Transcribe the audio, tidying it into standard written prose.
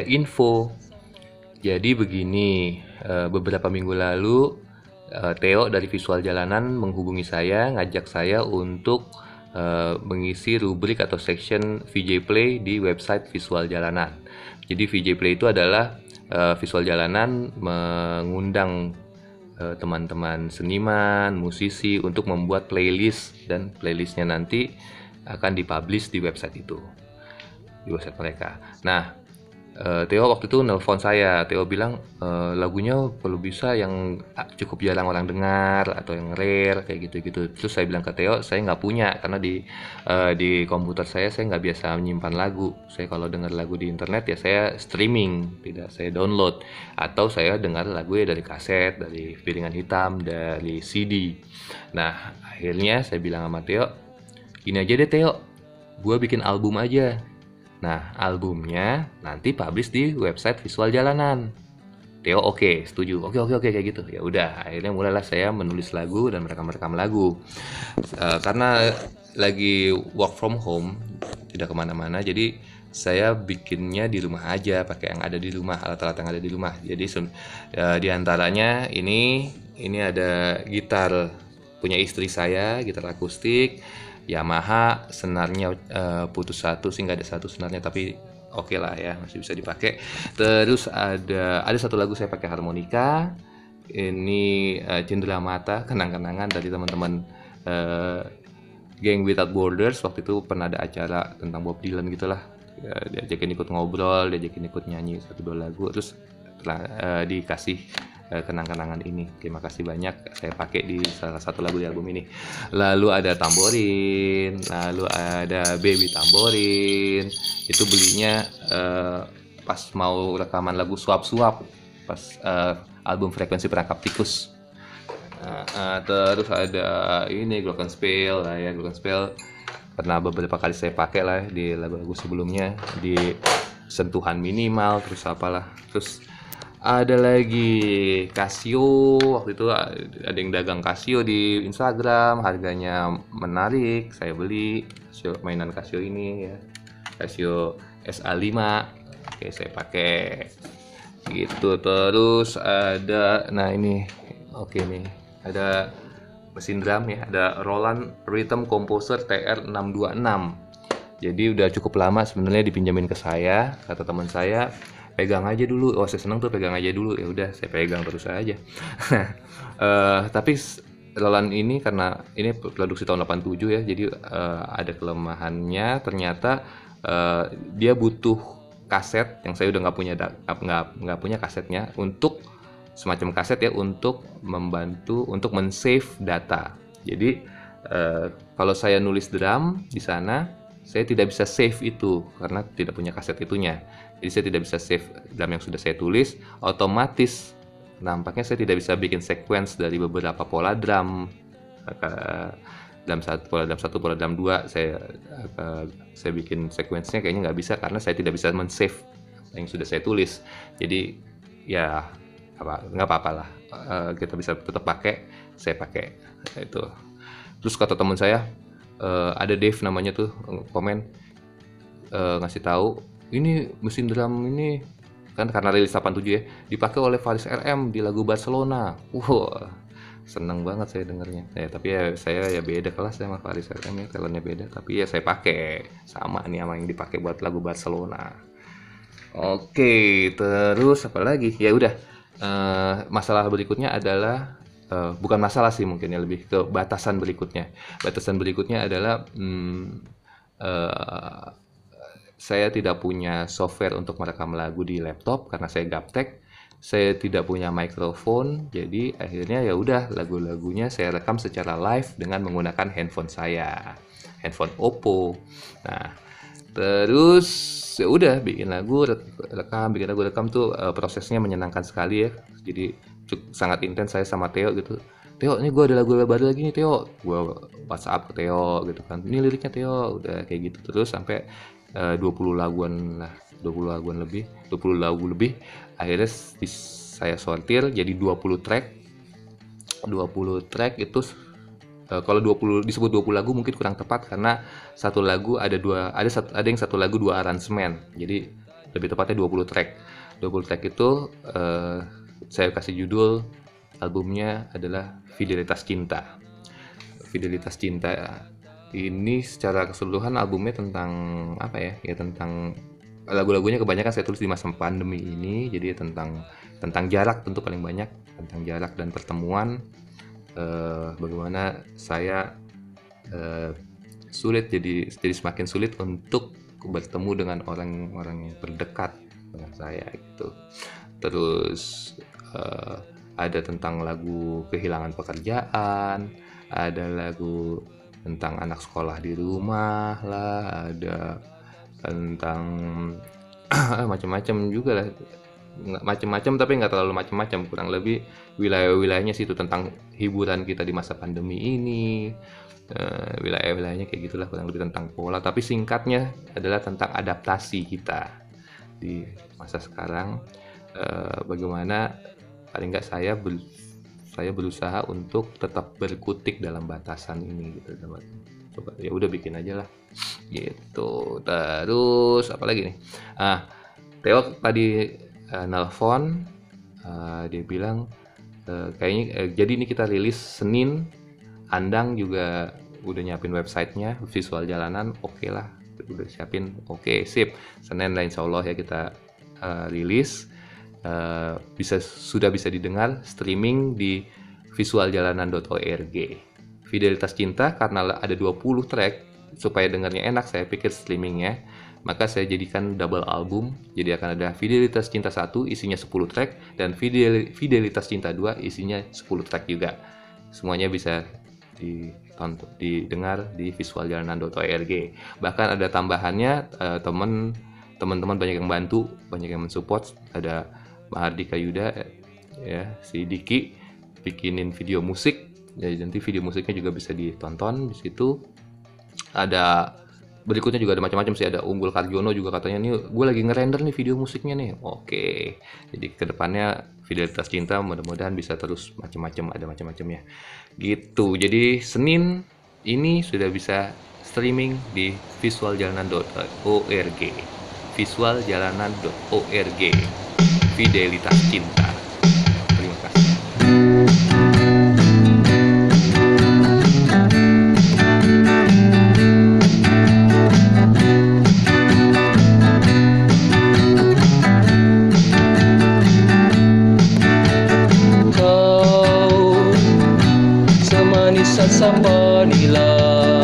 info. Jadi begini, beberapa minggu lalu Theo dari Visual Jalanan menghubungi saya, ngajak saya untuk mengisi rubrik atau section VJ Play di website Visual Jalanan. Jadi VJ Play itu adalah Visual Jalanan mengundang teman-teman seniman, musisi untuk membuat playlist, dan playlistnya nanti akan dipublish di website itu, di website mereka. Nah, Theo waktu itu nelpon saya. Theo bilang lagunya kalau bisa yang cukup jarang orang dengar atau yang rare kayak gitu-gitu. Terus saya bilang ke Theo, saya nggak punya karena di komputer saya nggak biasa menyimpan lagu. Saya kalau dengar lagu di internet ya saya streaming, tidak saya download, atau saya dengar lagu ya dari kaset, dari piringan hitam, dari CD. Nah akhirnya saya bilang sama Theo, gini aja deh Theo, gue bikin album aja. Nah, albumnya nanti publish di website Visual Jalanan. Theo oke, setuju. Oke kayak gitu. Ya udah, akhirnya mulailah saya menulis lagu dan merekam lagu. Karena lagi work from home, tidak kemana-mana, jadi saya bikinnya di rumah aja, pakai yang ada di rumah, alat-alat yang ada di rumah. Jadi di antaranya ini ada gitar punya istri saya, gitar akustik Yamaha, senarnya putus satu sih, nggak ada satu senarnya, tapi oke lah ya, masih bisa dipakai. Terus ada satu lagu saya pakai harmonika. Ini Cendera Mata, kenang-kenangan dari teman-teman Gang Without Borders. Waktu itu pernah ada acara tentang Bob Dylan gitulah, diajakin ikut ngobrol, diajakin ikut nyanyi satu dua lagu, terus dikasih kenang-kenangan ini. Terima kasih banyak, saya pakai di salah satu lagu di album ini. Lalu ada tamborin, lalu ada baby tamborin. Itu belinya pas mau rekaman lagu suap-suap, pas album Frekuensi Perangkap Tikus. Terus ada ini glockenspiel lah ya, glockenspiel pernah beberapa kali saya pakai lah di lagu-lagu sebelumnya, di sentuhan minimal, terus apalah. Terus ada lagi Casio, waktu itu ada yang dagang Casio di Instagram, harganya menarik, saya beli Casio, mainan Casio ini ya, Casio SA5, oke saya pakai gitu. Terus ada, nah ini oke nih, ada mesin drum ya, ada Roland Rhythm Composer TR626. Jadi udah cukup lama sebenarnya dipinjamin ke saya, kata teman saya, pegang aja dulu. Oh saya seneng tuh, pegang aja dulu. Ya udah saya pegang terus aja. Tapi Roland ini karena ini produksi tahun 87 ya, jadi ada kelemahannya. Ternyata dia butuh kaset yang saya udah nggak punya kasetnya, untuk semacam kaset ya, untuk membantu untuk men-save data. Jadi kalau saya nulis drum di sana, saya tidak bisa save itu karena tidak punya kaset itunya. Jadi saya tidak bisa save drum yang sudah saya tulis. Otomatis nampaknya saya tidak bisa bikin sequence dari beberapa pola drum. Pola drum 1, pola drum 2, saya bikin sequence-nya kayaknya nggak bisa karena saya tidak bisa men-save yang sudah saya tulis. Jadi ya nggak apa-apa lah, kita bisa tetap pakai, saya pakai itu. Terus kata teman saya, ada Dave namanya tuh, komen ngasih tahu, ini mesin drum ini kan karena rilis 87 ya, dipakai oleh Faris RM di lagu Barcelona. Wow, seneng banget saya dengernya. Ya, tapi ya saya ya beda kelas sama Faris RM ya, talentnya beda, tapi ya saya pakai sama nih sama yang dipakai buat lagu Barcelona. Oke, terus apa lagi? Ya udah, masalah berikutnya adalah bukan masalah sih, mungkin ya lebih ke batasan berikutnya. Batasan berikutnya adalah saya tidak punya software untuk merekam lagu di laptop karena saya gaptek. Saya tidak punya mikrofon, jadi akhirnya ya udah lagu-lagunya saya rekam secara live dengan menggunakan handphone saya, handphone Oppo. Nah, terus ya udah bikin lagu rekam tuh prosesnya menyenangkan sekali ya. Jadi sangat intens saya sama Theo gitu. Theo, ini gue ada lagu baru lagi nih Theo. Gue WhatsApp ke Theo gitu kan. Ini liriknya Theo, udah kayak gitu terus sampai 20 laguan lah, 20 lagu lebih. Akhirnya saya sortir jadi 20 track. 20 track itu kalau 20 disebut 20 lagu mungkin kurang tepat karena satu lagu ada yang satu lagu dua aransemen. Jadi lebih tepatnya 20 track. 20 track itu saya kasih judul albumnya adalah Fidelitas Cinta. Fidelitas Cinta ini secara keseluruhan albumnya tentang apa ya? Ya tentang lagu-lagunya kebanyakan saya tulis di masa pandemi ini, jadi tentang jarak tentu paling banyak, tentang jarak dan pertemuan, bagaimana saya sulit jadi semakin sulit untuk bertemu dengan orang-orang yang terdekat dengan saya gitu. Terus ada tentang lagu kehilangan pekerjaan, ada lagu tentang anak sekolah di rumah lah, ada tentang macam-macam juga lah, nggak macam-macam tapi nggak terlalu macam-macam, kurang lebih wilayah-wilayahnya sih itu tentang hiburan kita di masa pandemi ini. Wilayah-wilayahnya kayak gitulah, kurang lebih tentang pola, tapi singkatnya adalah tentang adaptasi kita di masa sekarang. Bagaimana paling nggak saya berusaha untuk tetap berkutik dalam batasan ini gitu. Coba ya udah bikin aja lah gitu. Terus apa lagi nih, Theo tadi nelfon, dia bilang kayaknya jadi ini kita rilis Senin. Andang juga udah nyiapin websitenya, visual jalanan, oke lah, udah siapin, oke, sip. Senin lah insya Allah ya kita rilis, sudah bisa didengar streaming di visualjalanan.org. Fidelitas Cinta karena ada 20 track, supaya dengarnya enak saya pikir streamingnya, maka saya jadikan double album. Jadi akan ada Fidelitas Cinta 1 isinya 10 track dan Fidelitas Cinta 2 isinya 10 track juga. Semuanya bisa didengar di visualjalanan.org. Bahkan ada tambahannya, teman-teman banyak yang bantu, banyak yang mensupport. Ada Mahardika Yuda ya, si Diki bikinin video musik. Jadi nanti video musiknya juga bisa ditonton di situ. Ada berikutnya juga ada macam-macam sih, ada Unggul Karjono juga katanya nih gue lagi ngerender nih video musiknya nih. Oke. Jadi kedepannya Fidelitas Cinta mudah-mudahan bisa terus macam-macam, ada macam-macamnya gitu. Jadi Senin ini sudah bisa streaming di visualjalanan.org. Visualjalanan.org. Fidelitas Cinta. Terima kasih. Asam vanila